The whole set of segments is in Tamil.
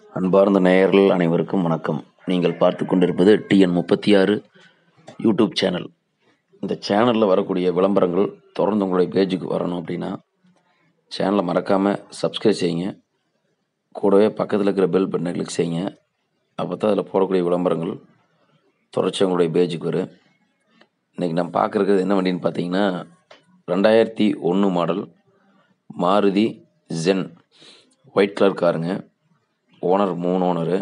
அன்பார்ந்த நேயர்கள் அனைவருக்கும் வணக்கம். நீங்கள் பார்த்து கொண்டிருப்பது TN36 யூடியூப் சேனல். இந்த சேனலில் வரக்கூடிய விளம்பரங்கள் தொடர்ந்து உங்களுடைய பேஜுக்கு வரணும் அப்படின்னா சேனலை மறக்காமல் சப்ஸ்கிரைப் செய்யுங்க. கூடவே பக்கத்தில் இருக்கிற பெல் பட்டனை கிளிக் செய்யுங்க. அப்போ தான் அதில் போடக்கூடிய விளம்பரங்கள் தொடர்ச்சி உங்களுடைய பேஜுக்கு வரும். இன்றைக்கி நான் பார்க்குறது என்ன வண்டின்னு பார்த்தீங்கன்னா 2001 model Maruti Zen white colour காருங்க. Owner 3 owner.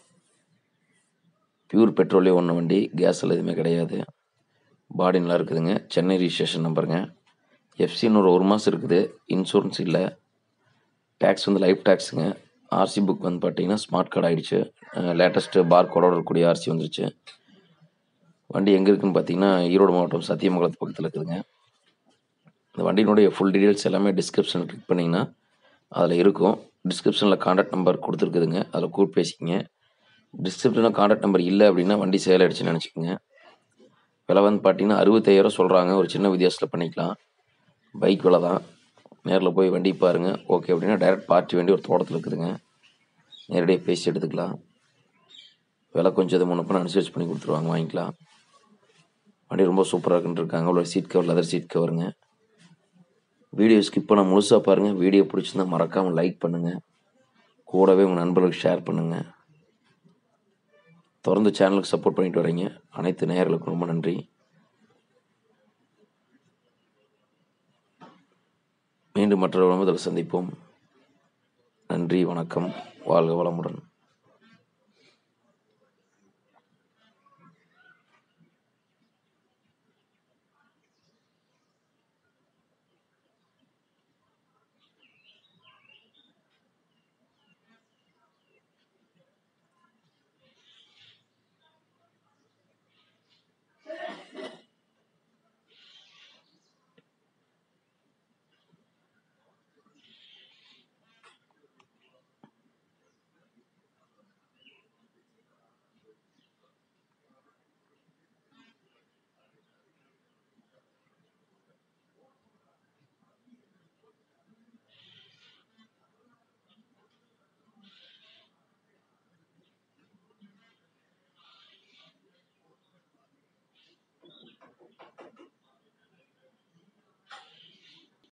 பியூர் பெட்ரோலே ஒன்று வண்டி, கேஸில் எதுவுமே கிடையாது. பாடி நல்லா இருக்குதுங்க. சென்னை ரிஜிஸ்ட்ரேஷன் நம்பருங்க. எஃப்சின்னு ஒரு மாதம் இருக்குது. இன்சூரன்ஸ் இல்லை. டேக்ஸ் லைஃப் டேக்ஸுங்க. ஆர்சி புக் பார்த்தீங்கன்னா ஸ்மார்ட் கார்டு ஆகிடுச்சு. லேட்டஸ்ட்டு பார் கோடோட இருக்கக்கூடிய ஆர்சி வந்துருச்சு. வண்டி எங்கே இருக்குதுன்னு பார்த்தீங்கன்னா ஈரோடு மாவட்டம் சத்தியமங்கலத்து பக்கத்தில் இருக்குதுங்க. இந்த வண்டியினுடைய ஃபுல் டீட்டெயில்ஸ் எல்லாமே டிஸ்கிரிப்ஷனில் கிளிக் பண்ணிங்கன்னா அதில் இருக்கும். டிஸ்கிரிப்ஷனில் கான்டாக்ட் நம்பர் கொடுத்துருக்குதுங்க. அதில் கூப்பிட்டு பேசிக்கிங்க. டிஸ்கிரிப்ஷனில் கான்டாக்ட் நம்பர் இல்லை அப்படின்னா வண்டி சேல் ஆகிடுச்சுன்னு நினச்சிக்கோங்க. விலை பார்த்தீங்கன்னா 65,000 சொல்கிறாங்க. ஒரு சின்ன வித்தியாசத்தில் பண்ணிக்கலாம். பைக் விலை தான். நேரில் போய் வண்டி பாருங்கள். ஓகே அப்படின்னா டைரெக்ட் பார்ட்டி வண்டி ஒரு தோட்டத்தில் இருக்குதுங்க. நேரடியாக பேசி எடுத்துக்கலாம். விலை கொஞ்சம் இது முன்னப்போ அனுசரிச்சு பண்ணி கொடுத்துருவாங்க, வாங்கிக்கலாம். வண்டி ரொம்ப சூப்பராக இருக்குன்னு இருக்காங்க. உள்ள சீட் கவர் லெதர் சீட் கவருங்க. வீடியோ ஸ்கிப் பண்ண முழுசாக பாருங்கள். வீடியோ பிடிச்சிருந்தா மறக்காமல் லைக் பண்ணுங்கள். கூடவே உங்கள் நண்பர்களுக்கு ஷேர் பண்ணுங்கள். தொடர்ந்து சேனலுக்கு சப்போர்ட் பண்ணிட்டு வரீங்க. அனைத்து நேயர்களுக்கும் ரொம்ப நன்றி. மீண்டும் மற்றொரு விளம்பரத்தில் சந்திப்போம். நன்றி, வணக்கம், வாழ்க வளமுடன்.